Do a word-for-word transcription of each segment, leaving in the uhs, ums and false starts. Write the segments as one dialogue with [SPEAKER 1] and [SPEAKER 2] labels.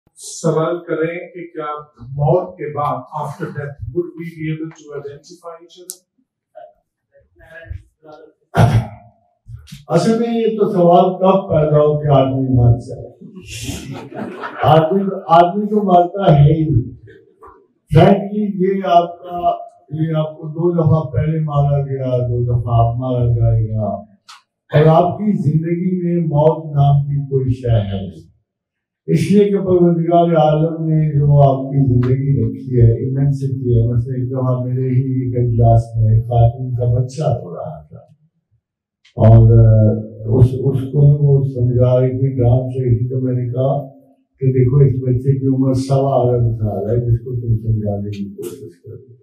[SPEAKER 1] सवाल करें कि क्या मौत के बाद after death would we be able to identify each other?
[SPEAKER 2] असल में ये तो सवाल कब पैदा हो कि आदमी मर जाए। आदमी आदमी तो मरता है ही नहीं। फ्रैंकली ये आपका ये आपको दो दफा पहले मारा गया, दो दफा आप मारा जाएगा, और आपकी जिंदगी में मौत नाम की कोई शय है नहीं। इसलिए कि परवरदिगार आलम ने जो आपकी जिंदगी रखी है, इमेंसिटी है। मतलब एक दफा मेरे ही एक इजलास में खातून का बच्चा हो रहा था और उस उसको वो समझा रही थी ड्राम से। इसी तो मैंने कहा कि देखो इस बच्चे की उम्र सवा अरब साल है, जिसको तुम समझाने की कोशिश कर रहे हो।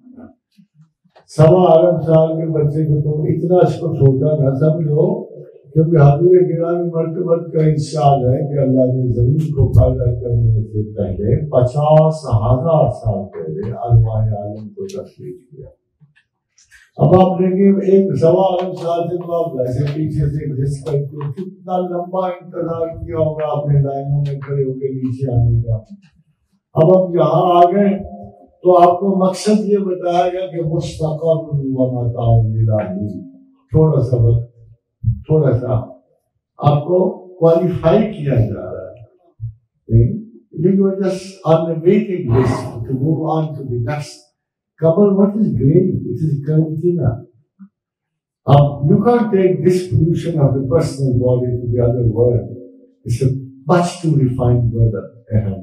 [SPEAKER 2] सवा अरब साल के बच्चे को तुम इतना इसको छोटा न समझो, क्योंकि हजूर गिरामी मर्तबत का इंशाल है कि अल्लाह ने जमीन को पैदा करने से पहले पचास हजार साल पहले अरवाह आलम को तस्लीम किया। अब आप देखिए एक सवा अरब साल से तो आप वैसे पीछे से एग्जिस्ट करते हो, कितना लंबा इंतजार किया होगा अपने लाइनों में खड़े होकर नीचे आने का। अब आप यहाँ आ गए तो आपको मकसद ये बताया गया कि मुस्तक़बिल व मताउन इलाही, थोड़ा सा वक्त, थोड़ा सा आपको क्वालिफाई किया जा रहा है। You are just on the waiting list to move on to the next. Kabul, what is grave? It is cantina. Um, you can't take this pollution of the personal body to the other world. It's a much too refined word ahead.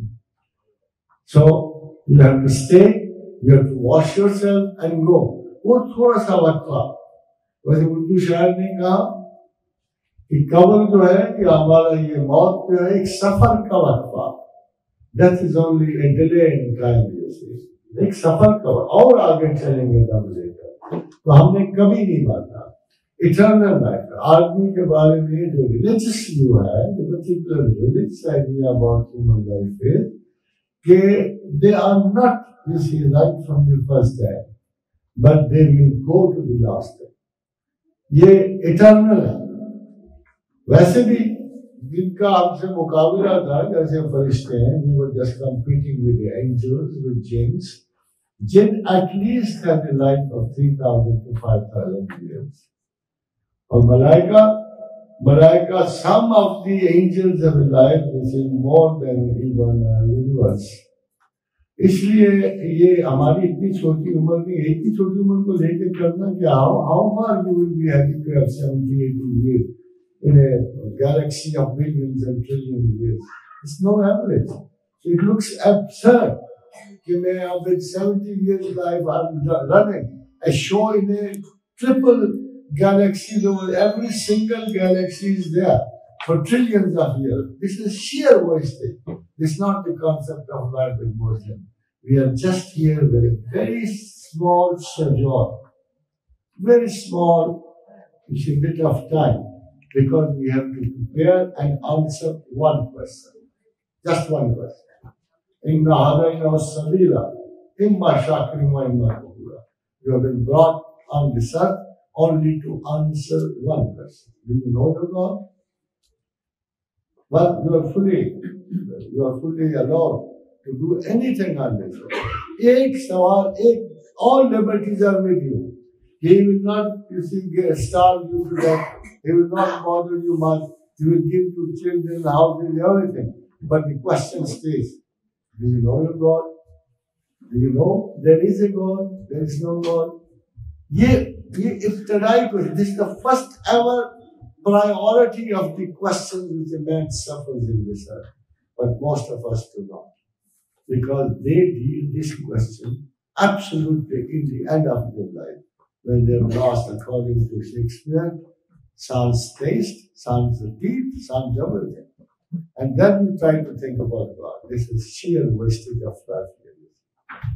[SPEAKER 2] So you have to stay, you have to wash yourself and go. वो थोड़ा सा वक्त था। वैसे उर्दू शायर ने कहा कि कब्र जो है कि हमारा ये मौत जो है एक सफर का वक्फा। Death is only a delay in time, you see. एक सफर का और आगे चलेंगे दम लेकर, तो हमने कभी नहीं माना इटर्नल लाइफ। आदमी के बारे में जो रिलीजियस व्यू है, the particular religious idea about human life is कि they are not, you see, right from the first day, but they will go to the last day. ये इटर्नल है। वैसे भी जिनका हमसे मुकाबला था, जैसे फरिश्ते हैं, we were just competing with the angels, with jinns. Jinn at least had a life of three thousand to five thousand years. और Malaika, Malaika, some of the angels have a life which is more than even a universe. इसलिए ये हमारी इतनी छोटी उम्र में एक ही छोटी उम्र को लेकर करना कि how how far you will be happy to have seventy eighty years in a galaxy of billions and trillions of years. It's no average. So it looks absurd कि मैं अब seventy years life I'm running a show in a triple galaxy level. Every single galaxy is there for trillions of years. This is sheer wastage. This is not the concept of life in motion. We are just here with a very small sojourn, very small, it's a bit of time, because we have to prepare and answer one question, just one question. Inna hadayna was-sabila, imma shakirin wa imma kafura. You have been brought on this earth only to answer one question. Do you know the God? Well, you are fully, you are fully allowed to do anything on this earth. Ek sawal, ek, all liberties are with you. He will not, you see, starve you to death. He will not bother you much. He will give you children, houses, everything. But the question stays, do you know your God? Do you know there is a God? There is no God? Ye, ye ibtidai question. This is the first ever priority of the questions which a man suffers in this earth. But most of us do not. Because they deal this question absolutely in the end of their life. When they are lost, according to Shakespeare, sans taste, sans teeth, sans everything. And then you try to think about God. This is sheer wastage of life.